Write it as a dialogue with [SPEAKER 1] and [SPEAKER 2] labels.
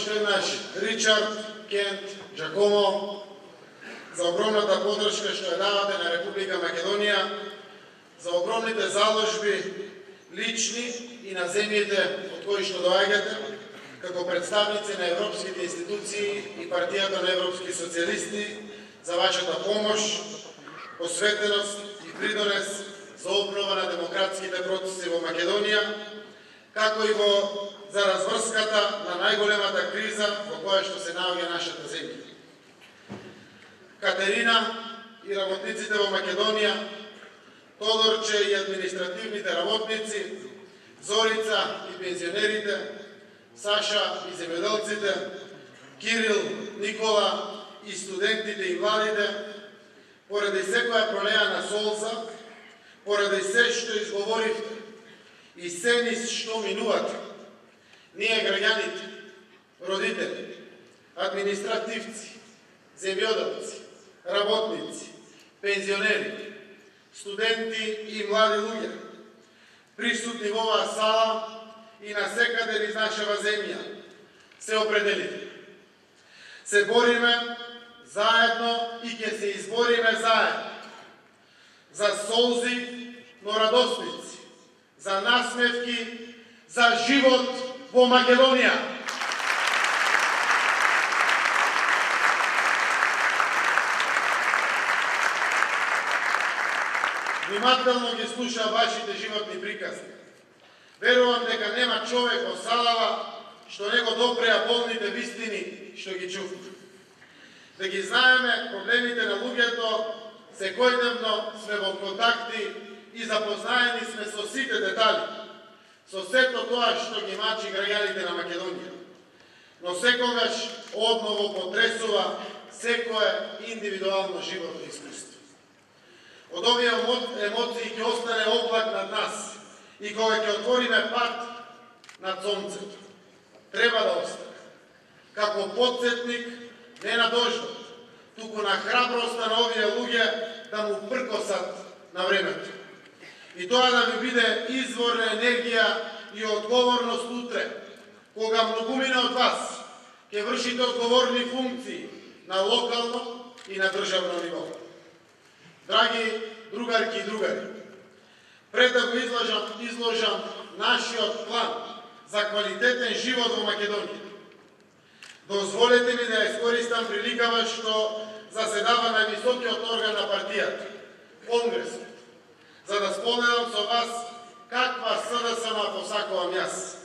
[SPEAKER 1] уште еднаш Ричард, Кент, Джакомо, за огромната подршка што ја давате на Република Македонија, за огромните заложби, лични и на земјите од кои што доаѓате, како представници на европските институции и партијата на европски социјалисти, за вашата помош, посветеност и придонес за обнова на демократските процеси во Македонија, како и за разврската на најголемата криза во која што се наоѓа нашата земја. Катерина и работниците во Македонија, Тодорче и административните работници, Зорица и пензионерите, Саша и земјоделците, Кирил, Никола и студентите и младите, поради секоја пролејана солза, поради се што изговоривте и се низ што минувате, ние граѓаните, родители, административци, земјоделци, работници, пензионери, студенти и млади луѓе, присутни во оваа сала и на секаде низ нашава земја, се определите. Се бориме заедно и ќе се избориме заедно. За солзи, но радосници, за насмевки, за живот во Македонија. Внимателно ги слуша вашите животни приказни. Верувам дека нема човек во салава што не го допреа болните вистини што ги чувме. Да ги знаеме проблемите на луѓето, секојдневно сме во контакти и запознаени сме со сите детали, со сето тоа што ги мачи граѓаните на Македонија. Но секогаш одново потресува секое индивидуално животно искуство. Од овие емоции ќе остане облак над нас и кога ќе отвориме пат над сонцето, треба да остане како потсетник не на дождот, туку на храброста на овие луѓе да му пркосат на времето. И тоа да ви биде извор на енергија и одговорност утре, кога многумина од вас ќе вршите одговорни функции на локално и на државно ниво. Драги другарки и другари, пред да го изложам нашиот план за квалитетен живот во Македонија, дозволете ми да искористам приликава што заседава највисокиот орган на партијата, Конгресот, за да споделам со вас каква СДСМ посакувам јас.